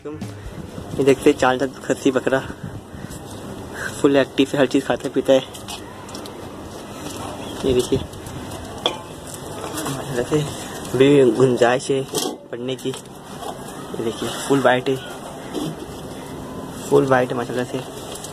वालेकुम। ये देखते हैं 4 दांत खस्सी बकरा, फुल एक्टिव है, हर चीज़ खाता पीता है। ये देखिए वैसे भी गुंजाइश है पढ़ने की। ये देखिए फुल वाइट है, फुल वाइट है माशाल्लाह से।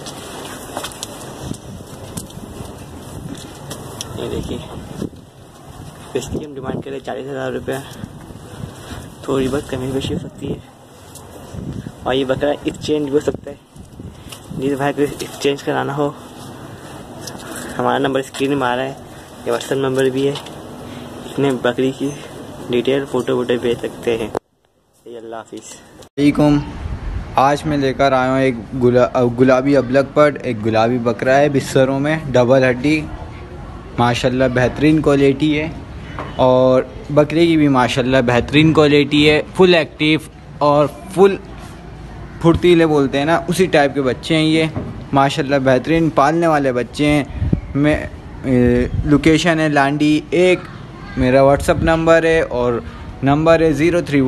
ये देखिए इसकी हम डिमांड करें 40,000 रुपया, थोड़ी बहुत कमी बेशी हो सकती है। और ये बकरा एक्सचेंज भी हो सकता है, जिस भाई को एक्सचेंज कराना हो हमारा नंबर स्क्रीन में आ रहा है, ये व्हाट्सएप नंबर भी है। इसमें बकरी की डिटेल फ़ोटो वोटो भेज सकते हैं। अल्लाह हाफिज़। वालेकुम, आज मैं लेकर आया हूँ एक गुलाबी अबलग पट, एक गुलाबी बकरा है बिस्तरों में, डबल हड्डी, माशाल्लाह बेहतरीन क्वालिटी है। और बकरे की भी माशाल्लाह बेहतरीन क्वालिटी है, फुल एक्टिव और फुल फुर्तीले बोलते हैं ना, उसी टाइप के बच्चे हैं ये माशाल्लाह बेहतरीन पालने वाले बच्चे हैं। मैं लोकेशन है लांडी 1, मेरा व्हाट्सअप नंबर है और नंबर है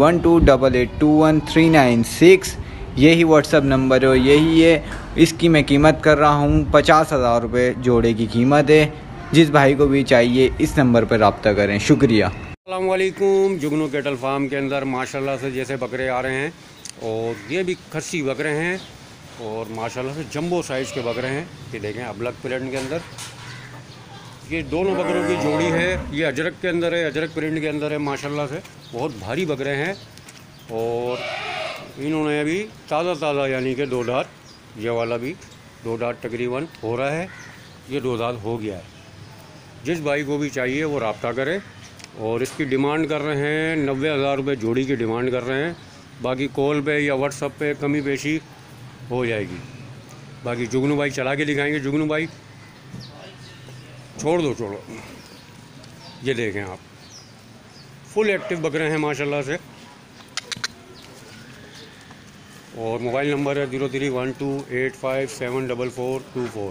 0312882139 यही व्हाट्सअप नंबर है, यही है। इसकी मैं कीमत कर रहा हूँ 50,000 रुपये जोड़े की कीमत है। जिस भाई को भी चाहिए इस नंबर पर रब्ता करें। शुक्रिया। अस्सलाम वालेकुम। जुगनू कैटल फार्म के अंदर माशाल्लाह से जैसे बकरे आ रहे हैं, और ये भी खस्सी बकरे हैं और माशाल्लाह से जंबो साइज़ के बकरे हैं। ये देखें अबलग प्रिंट के अंदर, ये दोनों बकरों की जोड़ी है। ये अजरक के अंदर है, अजरक प्रिंट के अंदर है। माशाल्लाह से बहुत भारी बकरे हैं और इन्होंने अभी ताज़ा यानी कि 2 दांत, ये वाला भी 2 दांत तकरीबन हो रहा है, ये 2 दांत हो गया है। जिस भाई को भी चाहिए वो रब्ता करे। और इसकी डिमांड कर रहे हैं 90,000 रुपये जोड़ी की डिमांड कर रहे हैं। बाकी कॉल पे या व्हाट्सअप पे कमी पेशी हो जाएगी। बाकी जुगनू भाई चला के दिखाएंगे। जुगनू भाई छोड़ो। ये देखें आप, फुल एक्टिव बकरे हैं माशाल्लाह से। और मोबाइल नंबर है 031285744424।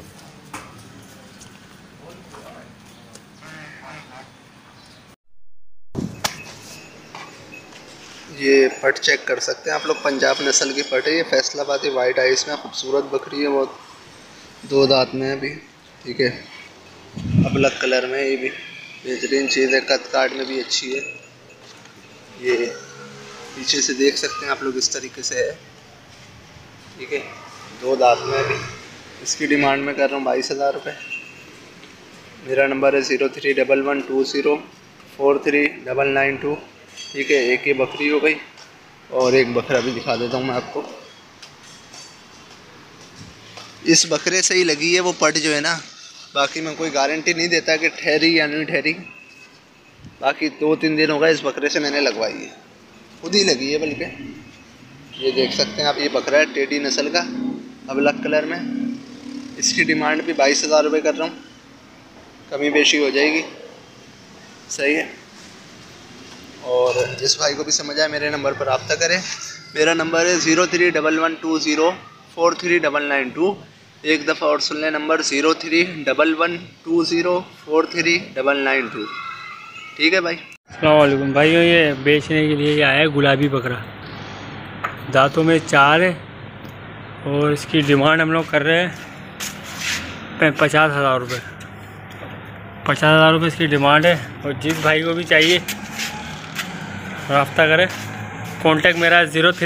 ये पट चेक कर सकते हैं आप लोग, पंजाब नस्ल की पट है। ये फैसलाबादी वाइट आइस में खूबसूरत बकरी है, बहुत 2 दांत में है भी, ठीक है। अबलग कलर में ये भी बेहतरीन चीज़ है, कद काट में भी अच्छी है। ये पीछे से देख सकते हैं आप लोग, इस तरीके से है, ठीक है। 2 दांत में भी। इसकी डिमांड में कर रहा हूँ 22,000 रुपये। मेरा नंबर है 031120439992, ठीक है। एक ये बकरी हो गई और एक बकरा भी दिखा देता हूँ मैं आपको। इस बकरे से ही लगी है वो पट जो है ना, बाकी मैं कोई गारंटी नहीं देता कि ठहरी या नहीं ठहरी। बाकी 2-3 दिन हो गए इस बकरे से मैंने लगवाई है, खुद ही लगी है बल्कि। ये देख सकते हैं आप, ये बकरा है टेडी नस्ल का, अबलग कलर में। इसकी डिमांड भी 22,000 रुपये कर रहा हूँ, कमी बेशी हो जाएगी, सही है। और जिस भाई को भी समझ आए मेरे नंबर पर रब्ता करें। मेरा नंबर है 031120439992। एक दफ़ा और सुन लें नंबर 031120439992, ठीक है भाई। अस्सलाम वालेकुम भाई, ये बेचने के लिए आया है गुलाबी बकरा, दांतों में 4 है और इसकी डिमांड हम लोग कर रहे हैं 50,000 रुपये। 50,000 रुपये इसकी डिमांड है। और जिस भाई को भी चाहिए रब्ता करें। कॉन्टैक्ट मेरा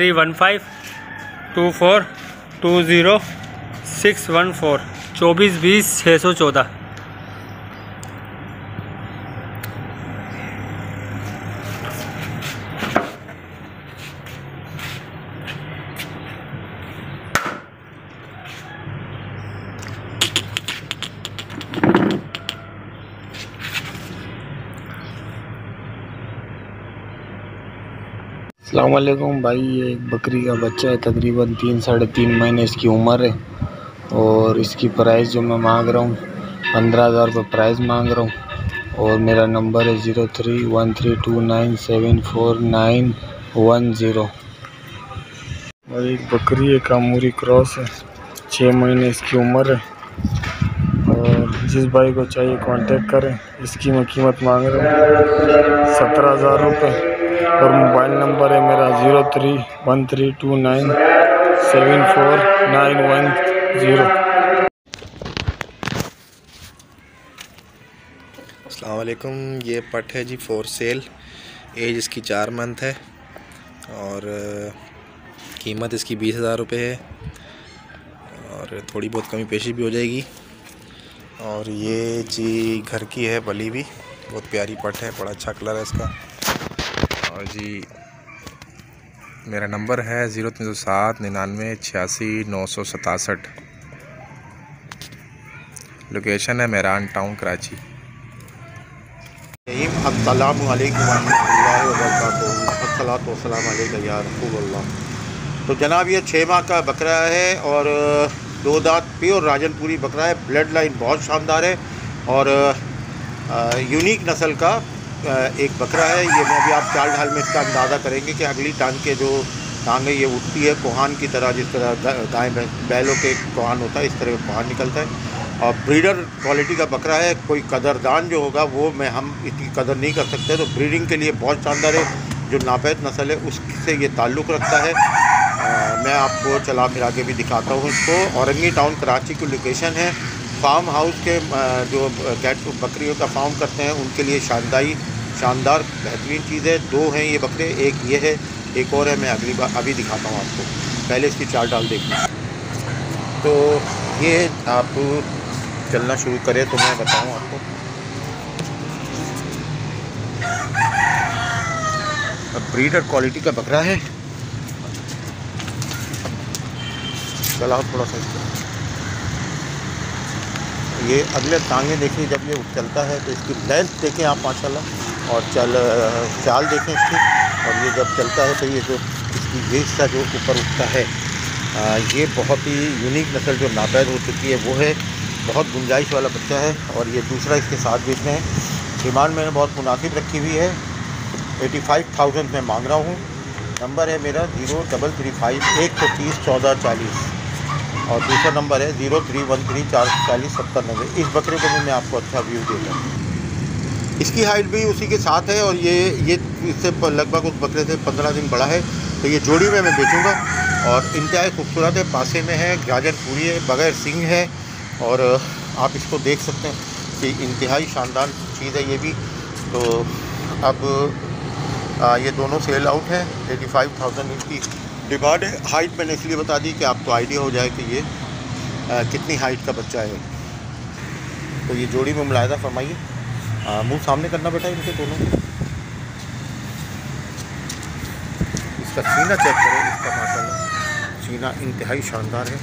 031524200614 2420-614। अस्सलाम वालेकुम भाई, ये एक बकरी का बच्चा है, तकरीबन 3-3.5 महीने इसकी उम्र है। और इसकी प्राइस जो मैं मांग रहा हूँ 15,000 रुपये प्राइस मांग रहा हूँ। और मेरा नंबर है 0313297491 और एक बकरी है कामूरी क्रॉस है, 6 महीने इसकी उम्र है। और जिस भाई को चाहिए कांटेक्ट करें। इसकी मैं कीमत मांग रहा हूँ 17,000 रुपये और मोबाइल नंबर है मेरा 031329749110। अस्सलाम वालेकुम। ये पट है जी फॉर सेल। एज इसकी 4 मंथ है और कीमत इसकी 20,000 रुपये है और थोड़ी बहुत कमी पेशी भी हो जाएगी। और ये जी घर की है बली भी, बहुत प्यारी पट है, बड़ा अच्छा कलर है इसका। और जी मेरा नंबर है 0307 99 86 967। लोकेशन है मेहरान टाउन कराची। अस्सलामु अलैकुम वरहमतुल्लाहि वबरकातुहू। अस्सलातु वस्सलामु अलैका या रसूलल्लाह। तो जनाब ये 6 माह का बकरा है और 2 दांत प्योर राजनपुरी बकरा है। ब्लड लाइन बहुत शानदार है और यूनिक नस्ल का एक बकरा है ये। मैं अभी आप चाल ढाल में इसका अंदाज़ा करेंगे कि अगली टांग के जो टांगें ये उठती है कोहान की तरह, जिस तरह गाय बैलों के कोहान होता है इस तरह का कोहान निकलता है। और ब्रीडर क्वालिटी का बकरा है। कोई कदरदान जो होगा वो हम इसकी कदर नहीं कर सकते। तो ब्रीडिंग के लिए बहुत शानदार है। जो नापैद नस्ल है उससे ये ताल्लुक़ रखता है। मैं आपको चला फिरा के भी दिखाता हूँ इसको। औरंगी टाउन कराची की लोकेशन है। फार्म हाउस के जो कैट बकरियों का फार्म करते हैं उनके लिए शानदार बेहतरीन चीज़ है। 2 हैं ये बकरे, एक ये है, एक और है, मैं अभी दिखाता हूँ आपको। पहले इसकी चाल डाल देखना। तो ये आप चलना शुरू करें तो मैं बताऊँ आपको। ब्रीडर क्वालिटी का बकरा है। चलाओ थोड़ा सा इसको। ये अगले टांगे देखिए, जब ये चलता है तो इसकी लेंथ देखें आप माशाल्लाह, और चाल देखें इसकी। और ये जब चलता है तो ये जो इसकी ये हिस्सा जो ऊपर उठता है, ये बहुत ही यूनिक नस्ल जो नापैद हो चुकी है वो है। बहुत गुंजाइश वाला बच्चा है। और ये दूसरा इसके साथ बेचने हैं। डिमांड मैंने बहुत मुनासिब रखी हुई है। 85,000 में मांग रहा हूँ। नंबर है मेरा 0335 130 1440 और दूसरा नंबर है 0313 440 7090। इस बकरे को भी मैं आपको अच्छा व्यू देता हूँ। इसकी हाइट भी उसी के साथ है और ये इससे लगभग उस बकरे से 15 दिन बड़ा है। तो ये जोड़ी में मैं बेचूँगा और इंतहाई खूबसूरत है। पासे में है, गाजर पूरी है, बगैर सिंग है। और आप इसको देख सकते हैं कि इंतहाई शानदार चीज़ है ये भी। तो अब ये दोनों सेल आउट है। 85,000 इसकी डिमांड है। हाइट मैंने इसलिए बता दी कि आपको आइडिया हो जाए कि ये कितनी हाइट का बच्चा है। तो ये जोड़ी में मुलाहिजा फरमाइए। मुंह सामने करना बेटा इनके दोनों। इसका सीना चेक करें। इसका माशाल्लाह सीना इंतहाई शानदार है।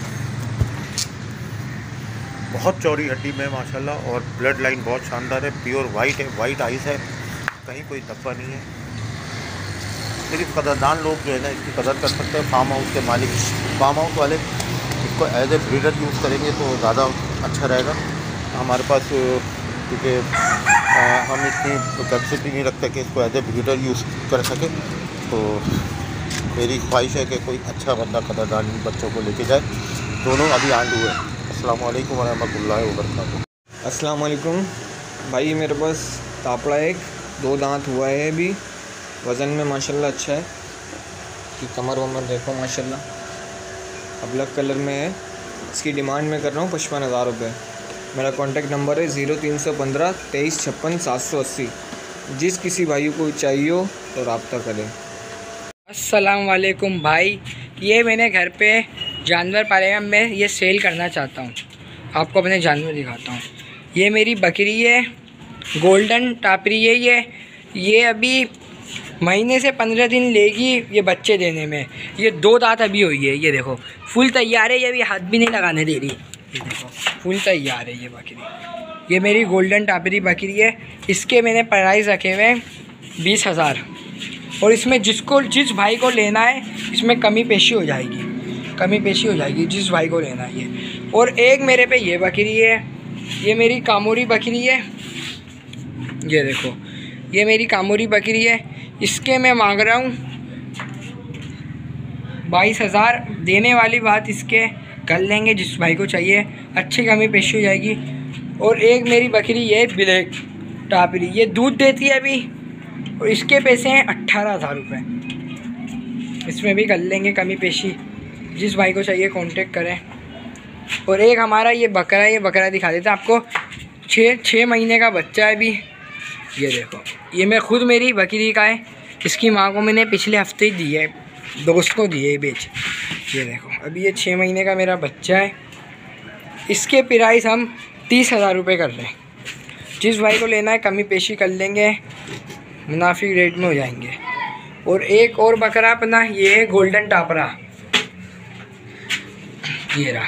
बहुत चौड़ी हड्डी में माशाल्लाह और ब्लड लाइन बहुत शानदार है। प्योर वाइट है, वाइट आइस है, कहीं कोई धब्बा नहीं है। सिर्फ कदरदान लोग जो है ना इसकी कदर कर सकते हैं। फार्म हाउस के मालिक, फार्म हाउस वाले इसको एज ए ब्रीडर यूज़ करेंगे तो ज़्यादा अच्छा रहेगा। हमारे पास क्योंकि हम इतनी कैपेसिटी नहीं रखते कि इसको एज ए ब्रीडर यूज़ कर सके। तो मेरी ख्वाहिश है कि कोई अच्छा बंदा कदरदान बच्चों को लेके जाए। दोनों अभी आंडू है। अस्सलाम वालेकुम वरहमतुल्लाहि वबरकातुहू। अस्सलाम वालेकुम भाई, मेरे पास तापड़ा एक 2 दांत हुआ है अभी। वज़न में माशाल्लाह अच्छा है कि कमर वमर देखो माशाल्लाह। ब्लैक कलर में है। इसकी डिमांड मैं कर रहा हूँ 55,000 रुपये। मेरा कॉन्टैक्ट नंबर है 0315 23 56 780। जिस किसी भाई को चाहिए हो तो रब्ता करें। अस्सलाम वालेकुम भाई, ये मैंने घर पे जानवर पाले हैं। मैं ये सेल करना चाहता हूँ। आपको अपने जानवर दिखाता हूँ। ये मेरी बकरी है, गोल्डन टापरी है ये अभी महीने से 15 दिन लेगी ये बच्चे देने में। ये 2 दांत अभी हुई है। ये देखो फुल तैयार है। ये अभी हाथ भी नहीं लगाने दे रही। ये देखो फुल तैयार है ये बकरी। ये मेरी गोल्डन टापरी बकरी है। इसके मैंने प्राइस रखे हुए हैं 20,000। और इसमें जिस भाई को लेना है इसमें कमी पेशी हो जाएगी। जिस भाई को लेना है ये। और एक मेरे पे ये बकरी है। ये मेरी कामोरी बकरी है। ये देखो ये मेरी कामोरी बकरी है। इसके मैं मांग रहा हूँ 22,000। देने वाली बात इसके कर लेंगे। जिस भाई को चाहिए अच्छी कमी पेशी हो जाएगी। और एक मेरी बकरी ये ब्लैक टापरी, ये दूध देती है अभी। और इसके पैसे हैं 18,000 रुपये। इसमें भी कर लेंगे कमी पेशी। जिस भाई को चाहिए कांटेक्ट करें। और एक हमारा ये बकरा दिखा देता हूँ आपको। 6 महीने का बच्चा है अभी। ये देखो, ये मैं खुद मेरी बकरी का है। इसकी माँ को मैंने पिछले हफ्ते ही दी है, दोस्त को दिए है बेच। ये देखो, अभी ये 6 महीने का मेरा बच्चा है। इसके प्राइस हम 30,000 रुपये कर रहे हैं। जिस भाई को लेना है कमी पेशी कर लेंगे, मुनाफी रेट में हो जाएंगे। और एक और बकरा अपना ये है गोल्डन टापरा। ये रहा,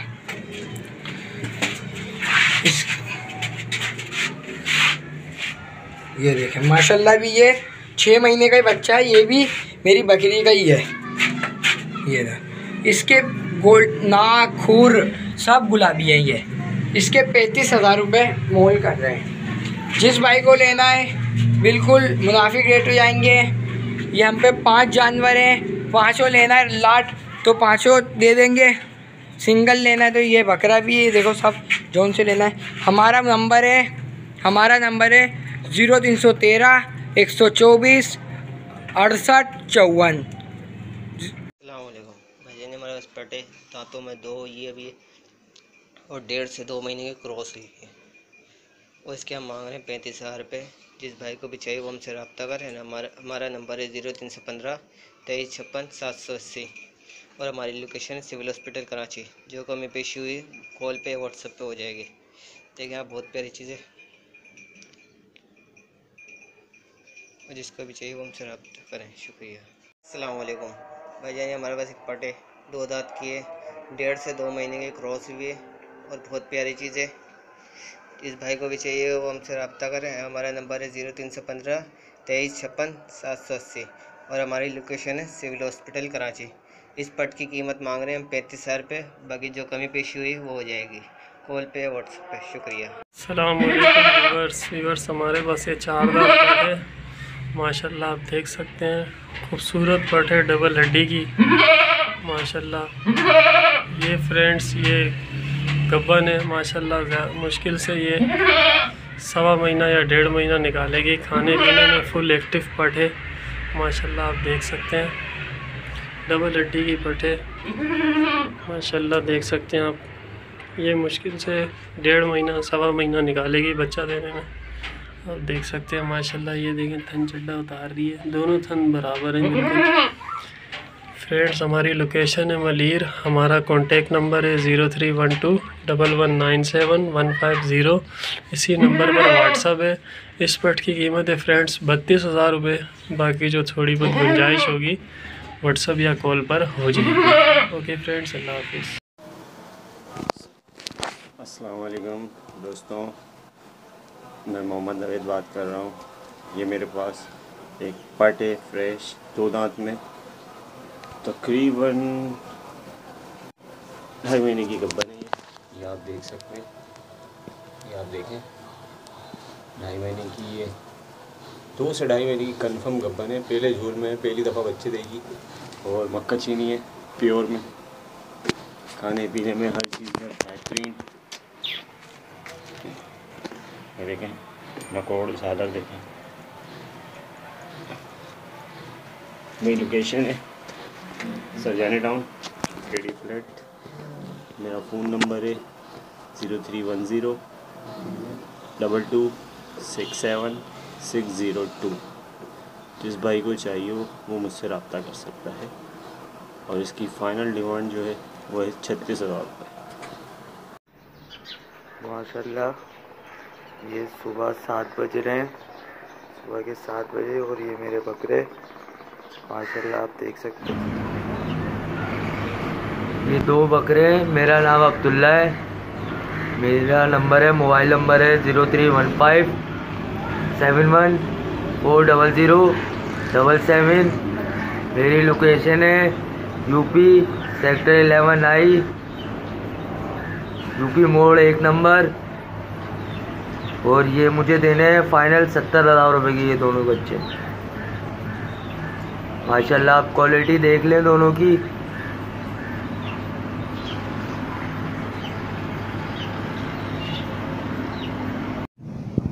ये देखें माशाल्लाह भी ये 6 महीने का ही बच्चा है। ये भी मेरी बकरी का ही है। ये रहा, इसके गोल्ड नाक खूर सब गुलाबी है। ये इसके 35,000 रुपये मोल कर रहे हैं। जिस भाई को लेना है बिल्कुल मुनाफिक रेट हो जाएंगे। ये हम पे 5 जानवर हैं, 5 लेना है लाट तो 5 दे देंगे। सिंगल लेना है तो ये बकरा भी है। देखो सब जोन से लेना है। हमारा नंबर है 0313 124 68 54। भैया ने हमारे पास पटे दांतों में 2 ये भी और 1.5 से 2 महीने की क्रॉस हुई है। और इसके हम मांग रहे हैं 35,000 रुपये। जिस भाई को भी चाहिए वो हमसे रब्ता करें। हमारा नंबर है 0315 23 56 780। और हमारी लोकेशन है सिविल हॉस्पिटल कराची। जो कमी पेशी हुई कॉल पे व्हाट्सएप पे हो जाएगी। देखिए आप, बहुत प्यारी चीज़ें। और जिसको भी चाहिए वो हमसे रब्ता करें। शुक्रिया। अस्सलाम वालेकुम। भाईजान हमारे पास एक पटे 2 दांत की है, 1.5 से 2 महीने की क्रॉस हुई है और बहुत प्यारी चीज़ है। जिस भाई को भी चाहिए वो हमसे रब्ता करें। हमारा नंबर है 0315 23 56 780। और हमारी लोकेशन है सिविल हॉस्पिटल कराची। इस पट की कीमत मांग रहे हैं हम 35,000 रुपये। बाकी जो कमी पेशी हुई वो हो जाएगी कॉल पे व्हाट्सएप पे। शुक्रिया। अस्सलाम वालेकुम व्यूअर्स, हमारे पास ये 4 दांत पट है माशाल्लाह। आप देख सकते हैं खूबसूरत पट है डबल हड्डी की माशाल्लाह। ये फ्रेंड्स ये गब्बन है माशाल्लाह। मुश्किल से ये 1.25 महीना या 1.5 महीना निकालेगी। खाने पीने में फुल एक्टिव पट है माशाल्लाह। आप देख सकते हैं डबल हड्डी की पट है माशाल्लाह। देख सकते हैं आप, ये मुश्किल से 1.5 महीना 1.25 महीना निकालेगी बच्चा देने में। आप देख सकते हैं माशाल्लाह। ये देखें थन चड्डा उतार रही है, दोनों थन बराबर हैं बिल्कुल। फ्रेंड्स हमारी लोकेशन है मलीर। हमारा कॉन्टेक्ट नंबर है 0312 1197 150। इसी नंबर पर व्हाट्सअप है। इस पट की कीमत है फ्रेंड्स 32,000 रुपये। बाकी जो थोड़ी बहुत गुंजाइश होगी व्हाट्सअप या कॉल पर हो जाएगी। ओके फ्रेंड्स, अल्लाह हाफिज़। अस्सलाम वालेकुम दोस्तों, मैं मोहम्मद नवेद बात कर रहा हूँ। ये मेरे पास एक पट है फ्रेश 2 दांत में, तकरीबन 2.5 महीने की गब्बन है। ये आप देख सकते हैं, ये आप देखें 2.5 महीने की। ये 2 से 2.5 महीने की कंफर्म गब्बन है। पहले झूल में है, पहली दफ़ा बच्चे देगी। और मक्का चीनी है प्योर में। खाने पीने में हर चीज़ में बेहतरीन। ये देखें नकोड़ सादर देखें। मेरी लोकेशन है सरजानी टाउन केडी फ्लैट। मेरा फ़ोन नंबर है 0310 22 67 602। जिस भाई को चाहिए वो मुझसे रब्ता कर सकता है। और इसकी फ़ाइनल डिमांड जो है वो है 36,000 रुपये। माशाल्लाह ये सुबह 7 बज रहे हैं, सुबह के 7 बजे। और ये मेरे बकरे माशाल्लाह आप देख सकते हैं। ये 2 बकरे हैं। मेरा नाम अब्दुल्ला है। मेरा नंबर है, मोबाइल नंबर है 0315 71 400 77। मेरी लोकेशन है यूपी सेक्टर 11I, यूपी मोड़ 1 नंबर। और ये मुझे देने हैं फाइनल 70,000 रुपये की ये दोनों बच्चे। माशाल्लाह आप क्वालिटी देख लें दोनों की।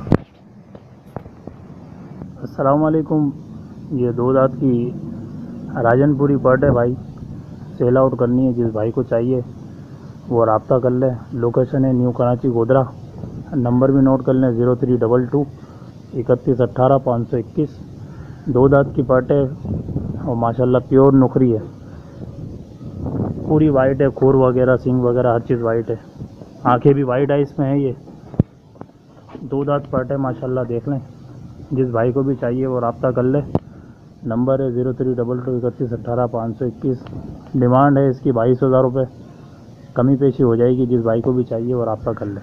अस्सलाम वालेकुम। ये 2 दांत की राजनपुरी पट है भाई, सेल आउट करनी है। जिस भाई को चाहिए वो रब्ता कर ले। लोकेशन है न्यू कराची गोदरा। नंबर भी नोट कर लें 0322 31 18 521। 2 दांत की पट है और माशाल्लाह प्योर नुकरी है, पूरी वाइट है। खुर वगैरह सिंग वगैरह हर चीज़ वाइट है। आंखें भी वाइट है इसमें है। ये 2 दांत पट है माशाल्लाह, देख लें। जिस भाई को भी चाहिए वो रब्ता कर ले। नंबर है 0322 31 18 521। डिमांड है इसकी 22,000 रुपये, कमी पेशी हो जाएगी। जिस भाई को भी चाहिए वो रब्ता कर ले।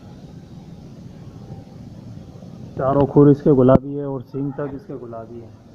चारों खुर इसके गुलाबी है और सींग तक इसके गुलाबी है।